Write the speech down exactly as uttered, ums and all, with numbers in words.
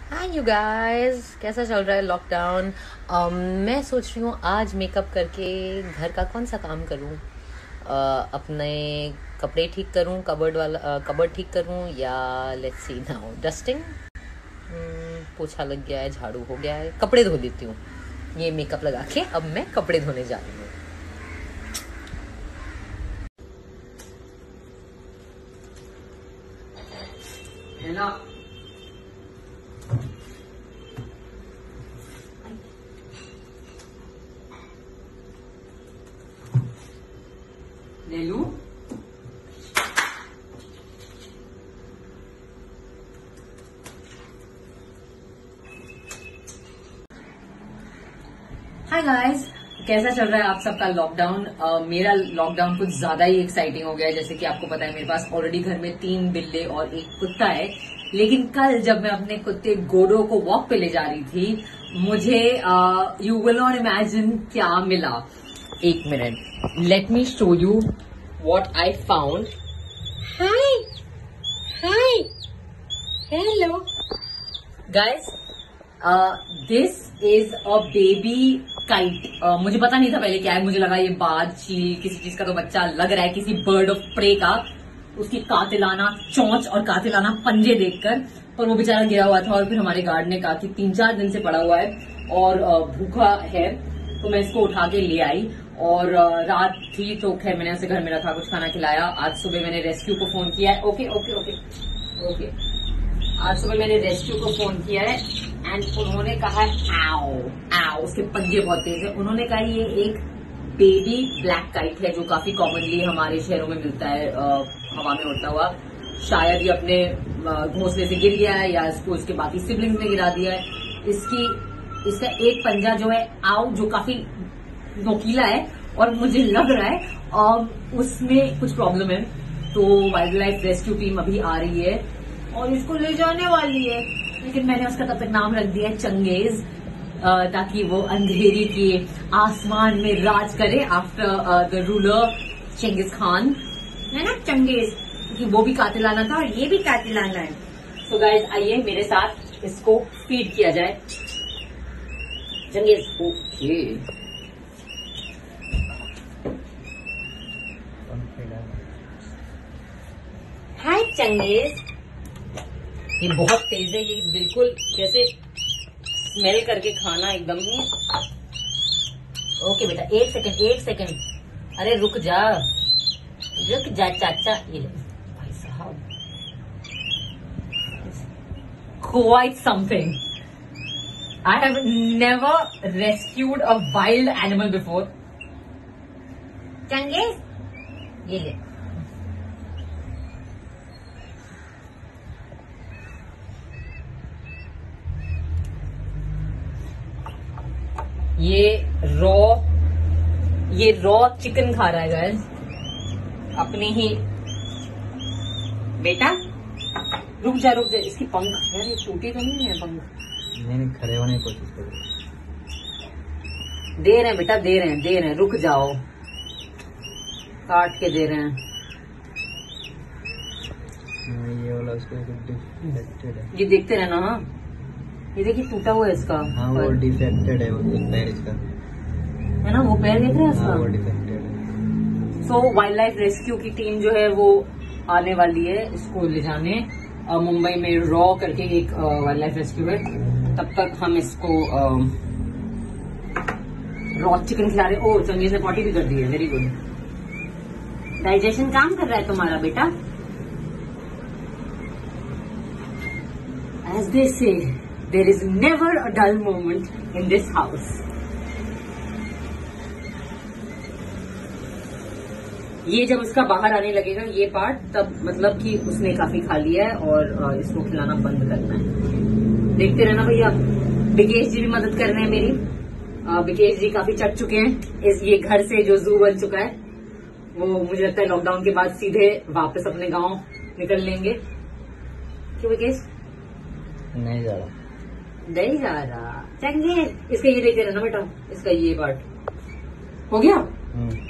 Hi you guys, कैसा चल रहा है लॉकडाउन। um, मैं सोच रही हूँ आज मेकअप करके घर का कौन सा काम करूँ। uh, अपने कपड़े ठीक करूँ, कबर्ड वाला कबर्ड ठीक करूँ, या लेट्स सी नाउ डस्टिंग। पोछा लग गया है, झाड़ू हो गया है, कपड़े धो लेती हूँ। ये मेकअप लगा के अब मैं कपड़े धोने जा रही हूँ। है ना, ले लूं। हाय गाइस, कैसा चल रहा है आप सबका लॉकडाउन। uh, मेरा लॉकडाउन कुछ ज्यादा ही एक्साइटिंग हो गया है। जैसे कि आपको पता है मेरे पास ऑलरेडी घर में तीन बिल्ले और एक कुत्ता है। लेकिन कल जब मैं अपने कुत्ते गोडो को वॉक पे ले जा रही थी, मुझे यू विल नॉट इमेजिन क्या मिला। एक minute, let me show you what I found. Hi hi hello guys, this is a baby kite. मुझे पता नहीं था पहले क्या है। मुझे लगा ये बाज चील किसी चीज का तो बच्चा लग रहा है, किसी बर्ड ऑफ प्रे का। उसकी कातिलाना चोंच और कातिलाना पंजे देखकर, पर वो बेचारा गिरा हुआ था। और फिर हमारे गार्ड ने कहा कि तीन चार दिन से पड़ा हुआ है और भूखा है, तो मैं इसको उठा के ले आई। और रात थी तो खैर मैंने उसे घर में रखा, कुछ खाना खिलाया। आज सुबह मैंने रेस्क्यू को फोन किया है। ओके ओके ओके ओके आज सुबह मैंने रेस्क्यू को फोन किया है एंड उन्होंने कहा आओ आओ, उसके पंजे बहुत तेज है। उन्होंने कहा ये एक बेबी ब्लैक काइट है जो काफी कॉमनली हमारे शहरों में मिलता है, आ, हवा में उड़ता हुआ। शायद ये अपने घोंसले से गिर गया है या इसको इसके बाकी सिबलिंग्स ने गिरा दिया है। इसकी इसका एक पंजा जो है आओ, जो काफी नोकीला है और मुझे लग रहा है आ, उसमें कुछ प्रॉब्लम है। तो वाइल्ड लाइफ रेस्क्यू टीम अभी आ रही है और इसको ले जाने वाली है। लेकिन मैंने उसका तब तक नाम रख दिया है चंगेज, ताकि वो अंधेरी के आसमान में राज करे after the ruler Genghis Khan, है ना चंगेज, क्योंकि वो भी कातिलाना था और ये भी कातिलाना है। सो गाइज आइए मेरे साथ इसको फीड किया जाए। Genghis okay hi Genghis. ये बहुत तेज है, ये बिल्कुल जैसे स्मेल करके खाना एकदम ही। ओके बेटा, एक सेकंड एक सेकंड अरे रुक जा रुक जा चाचा। ये भाई साहब, quite something. I have never rescued a wild animal before. Genghis ये ले। ये रॉ ये रॉ चिकन खा रहा है गाइस, अपनी ही। बेटा रुक जा रुक जा, इसकी पंख यार ये टूटी तो नहीं है पंख। नहीं नहीं, खड़े होने की कोशिश करो। दे रहे हैं बेटा, दे रहे हैं दे रहे हैं रुक जाओ, काट के दे रहे हैं। ये वाला उसका डिफेक्टेड है, ये देखते रहना। हाँ ये देखिए टूटा हुआ है इसका। हाँ वो डिफेक्टेड है, वो पैर इसका है ना, वो पैर देख रहे हैं इसका। हाँ, वो डिफेक्टेड है। सो वाइल्ड लाइफ रेस्क्यू की टीम जो है वो आने वाली है इसको ले जाने। मुंबई में रॉ करके एक वाइल्ड लाइफ रेस्क्यू है। तब तक हम इसको रॉ चिकन खिला रहे। ओ चंगेज ने पॉटी भी कर दी है, वेरी गुड। डाइजेशन काम कर रहा है तुम्हारा बेटा। एज दे से there is never a dull moment in this house. ये जब उसका बाहर आने लगेगा ये पार्ट, तब मतलब कि उसने काफी खा लिया है और इसको खिलाना बंद करना है। देखते रहना भैया। विकेश जी भी मदद कर रहे हैं मेरी। विकेश जी काफी चट चुके हैं इस ये घर से जो जू बन चुका है। वो मुझे लगता है लॉकडाउन के बाद सीधे वापस अपने गांव निकल लेंगे। क्यों विकेश? नहीं जा रहा नहीं जा रहा चंगे। इसका ये देखते रहना बेटा, इसका ये पार्ट हो गया।